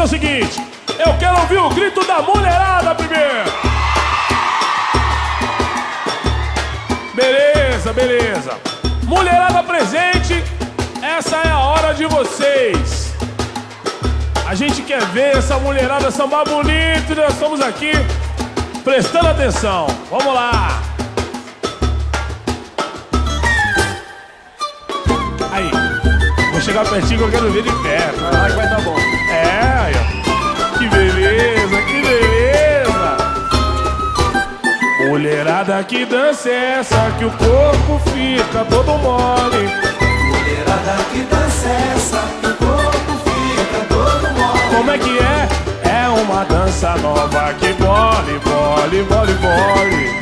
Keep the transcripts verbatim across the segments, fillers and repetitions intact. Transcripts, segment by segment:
o seguinte, eu quero ouvir o grito da mulherada primeiro. Beleza, beleza. Mulherada presente, essa é a hora de vocês. A gente quer ver essa mulherada sambar bonito e nós estamos aqui prestando atenção. Vamos lá. Aí, vou chegar pertinho que eu quero ver de perto. Vai, vai dar bom. É, aí, ó. Que beleza, que beleza. Mulherada, que dança é essa que o corpo fica todo mole? Mulherada, que dança é essa que o corpo fica todo mole? Como é que é? É uma dança nova que bole, bole, bole, bole.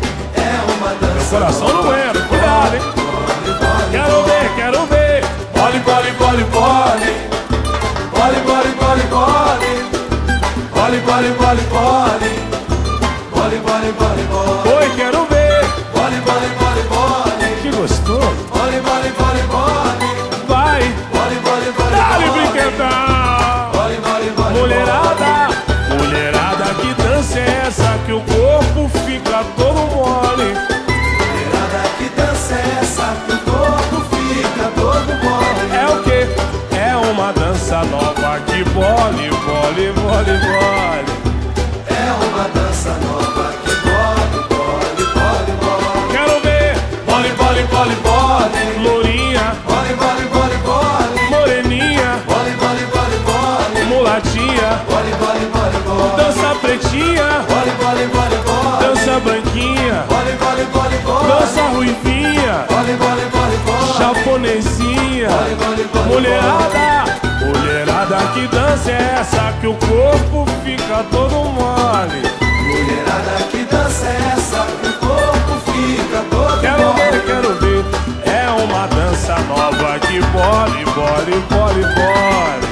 É uma dança. Meu coração não aguenta, cuidado, hein? Quero ver, quero ver. Bole, bole, bole, bole. Bole, bole, bole, bole. Bole, bole, bole, bole. Bole, bole, bole, bole. Oi, quero ver. Bole, bole, bole, bole. Que gostoso. Bole, bole, bole, bole. Vai. Bole, bole, bole, Dá-lhe bole. brinquedão. Bole, bole, bole, Mulherada, mulherada, que dança é essa que o corpo fica todo mole? Mulherada, que dança é essa que o corpo fica todo mole? É o quê? É uma dança nova que bole, bole, bole, bole. É uma dança nova que bole, bole, bole, bole. Quero ver. Bole, bole, bole, bole. Lourinha, Bole, bole, bole, bole. moreninha, Bole, bole, bole, bole. mulatinha, Bole, bole, bole, bole. dança pretinha, Bole, bole, bole, bole. dança branquinha, Bole, bole, bole, bole. dança ruivinha, Bole, bole, bole, bole. japonesinha. Bole, bole, bole, Mulherada, mulherada, que dança é essa que o corpo fica todo mole? Mulherada, que dança é essa que o corpo fica todo Quero mole? ver, quero ver. É uma dança nova que bole, bole, bole, bole.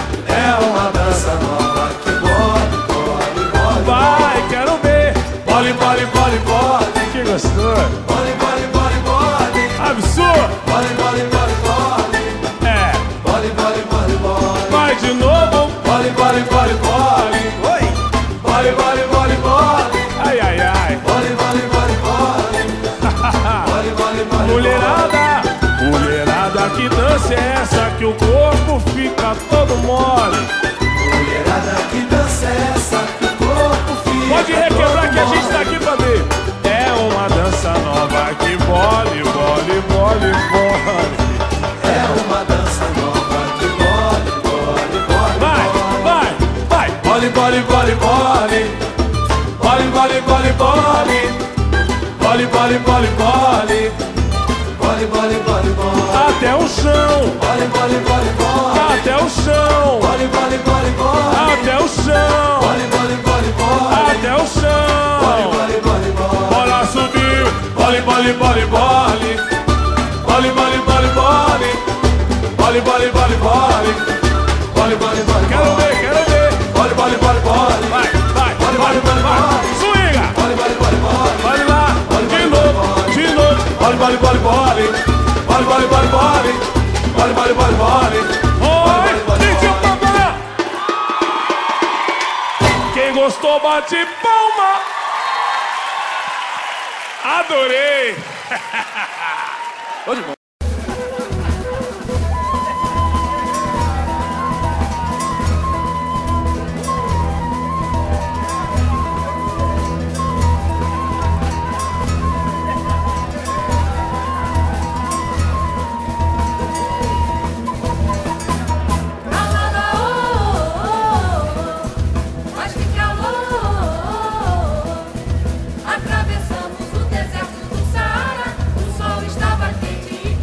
É uma dança nova que bole, bole, bole. Vai, quero ver. Bole, bole, bole, bole. Que gostoso. Bole, bole, bole, bole. Absurdo. Bole, bole, bole, bole. É. Bole, bole, bole, bole. Vai de novo. Bole, bole, bole, bole. Oi! Bole, bole, bole, bole. Ai, ai, ai. Bole, bole, bole, bole. Bole, bole, bole, Mulherada, mulherada, que dança é essa que o corpo fica todo mole? Mulherada, que dança é essa que o corpo fica Pode requebrar todo que a gente tá mole? aqui pra ver. É uma dança nova que bole, bole, bole, bole. É uma dança nova que bole, bole, bole. Vai, vai, vai. Bole, bole, bole, bole. Bole, bole, bole, bole. Bole, bole, bole, bole. Bole, bole, bole, bole. Até o chão, Bole, bole, bole, bole. até o chão, Bole, bole, bole, bole. até o chão, Bole, bole, bole, bole. até o Bole, chão. bole, bole, bole. Bola subiu, Bole, bole, bole, bole. Bole, bole, bole, bole. Bole, bole, bole, bole. Bole, bole, bole, quero ver, quero ver. Bole, bole, bole, bole. Vai, vai, Bole, vai, bole, bole, vai. bole. Swinga, Bole, bole, bole, bole. vai lá, de novo, de novo. Bole, bole, bole, bole. Bole, bole, bole, bole. Bole, bole, bole, bole. Oi, D J Papai. Quem gostou, bate palma. Adorei. Tô de bom. Mas que calor! Atravessamos o deserto do Saara. O sol estava quente e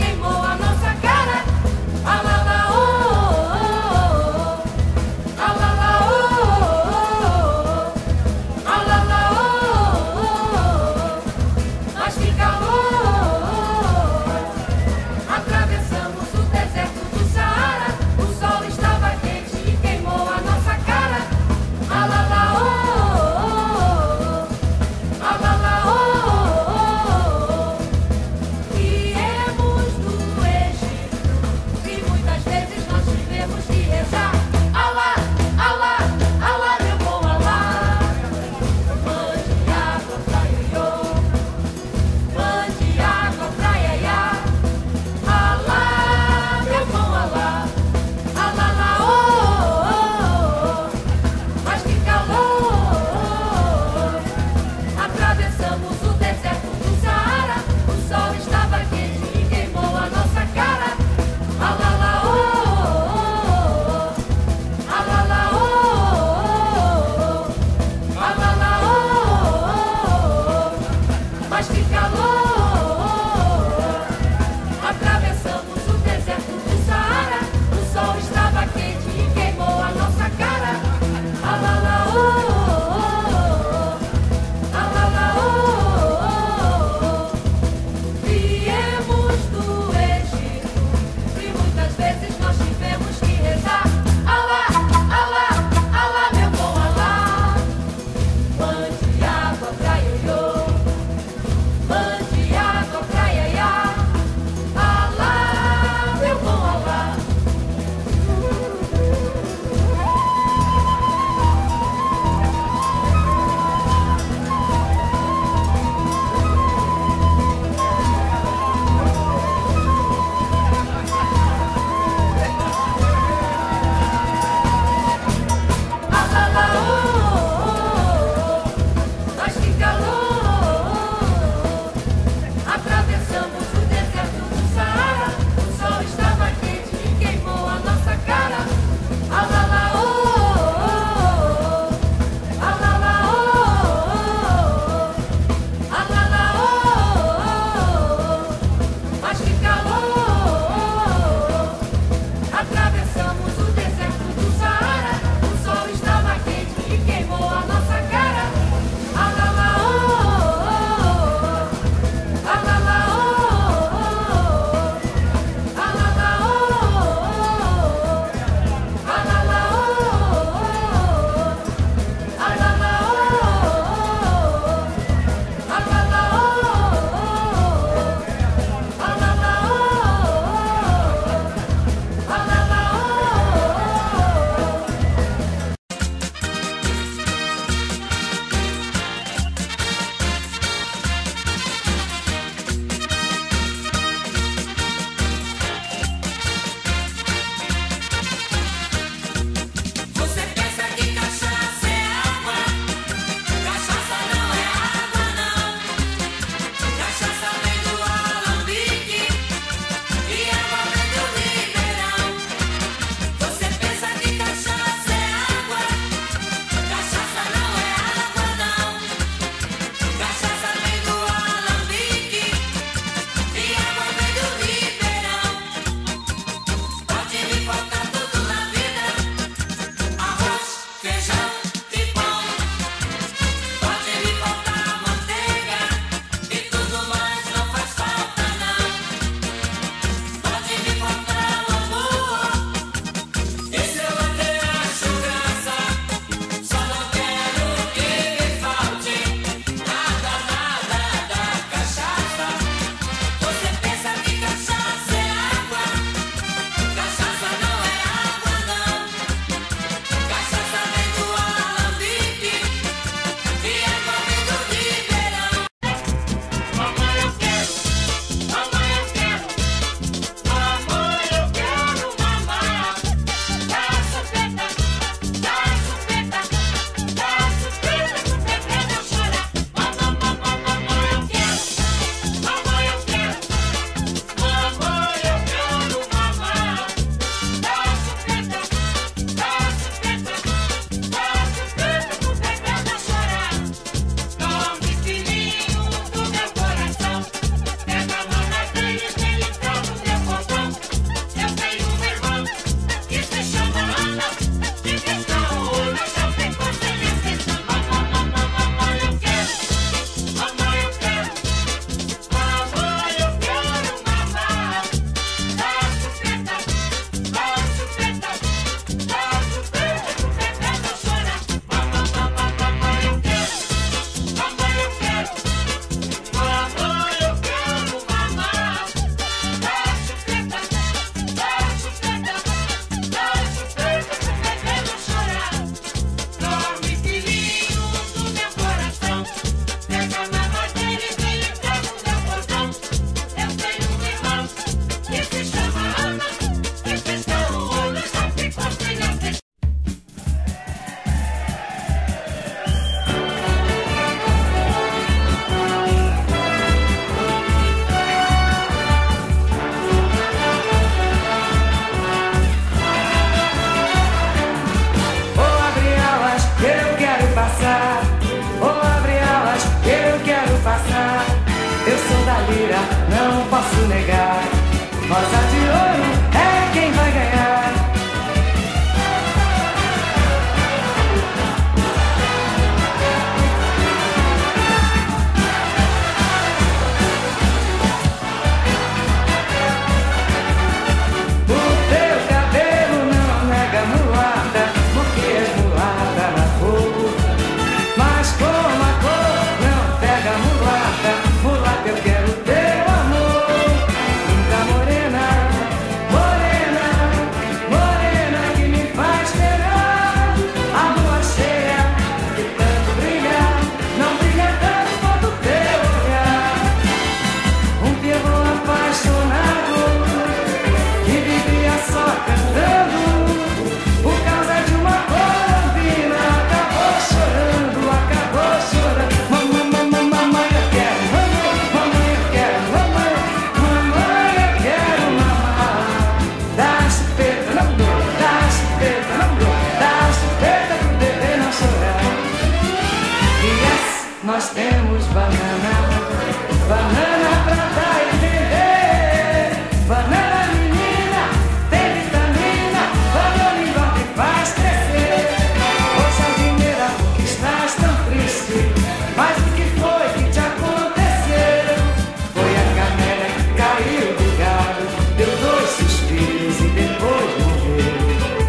nós temos banana, banana pra dar e vender. Banana menina, tem vitamina, banana engorda e faz crescer. Ô jardineira, por que estás tão triste? Mas o que foi que te aconteceu? Foi a camélia que caiu do galho, deu dois suspiros e depois morreu.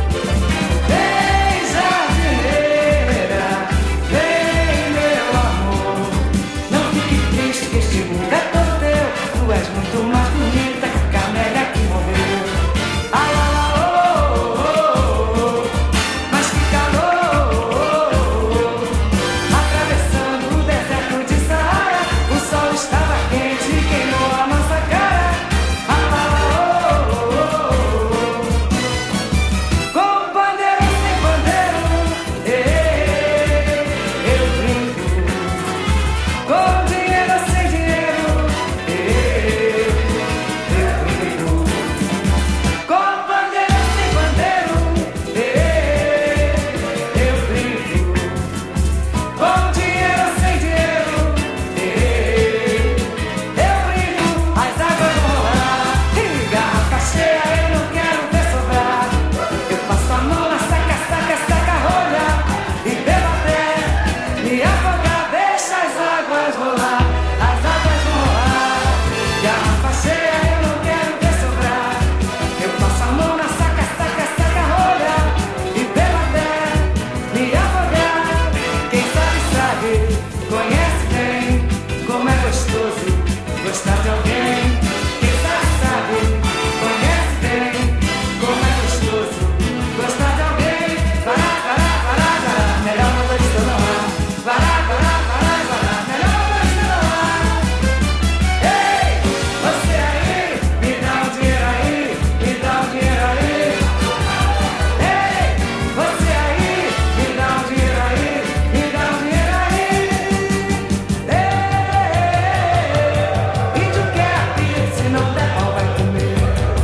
Vem jardineira, vem meu amor, não fique triste que este mundo é todo teu. Tu és muito mais bonita que a camélia que morreu. Ai, ai, oh, oh, oh, oh, mas que calor, oh, oh, oh. Atravessando o deserto de Saara, o sol estava quente e queimou a nossa cara. Ai, ai, oh, oh, oh, oh. Com bandeira ou sem bandeira, eh, eu brinco. Com dinheiro ou sem dinheiro, eh, eu brinco. Com bandeira ou sem bandeira, eh, eu brinco. Com dinheiro ou sem dinheiro, eh, eu brinco. As águas vão rolar e garrafa cheia eu não quero ver sobrar. Eu passo a mão na saca, saca, saca rolha e bebo até me afogar. Deixa as águas rolar, as águas vão rolar. Garrafa cheia eu não quero ver sobrar. Eu passo a mão na saca, saca, saca rolha e bebo até me afogar. Quem sabe sabe, conhece bem como é gostoso gostar de alguém. Quem sabe sabe, conhece bem como é gostoso gostar de alguém. Vará, vará, vará, vará, melhor motorista não há. Vará, vará, vará, vará, melhor motorista não há. Ei, você aí, me dá um dinheiro aí, me dá um dinheiro aí. Ei, você aí, me dá um dinheiro aí, me dá um dinheiro aí. Ei, índio quer a pizza, se não der pau vai comer.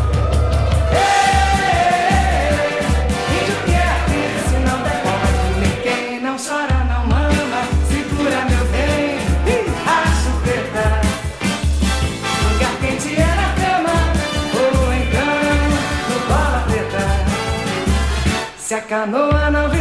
Ei, índio quer a pizza, se não der pau vai comer. Quem não chora não mama, segura meu bem, ih, a chupeta. Lugar quente é na cama, ou então no bola preta. Se a canoa não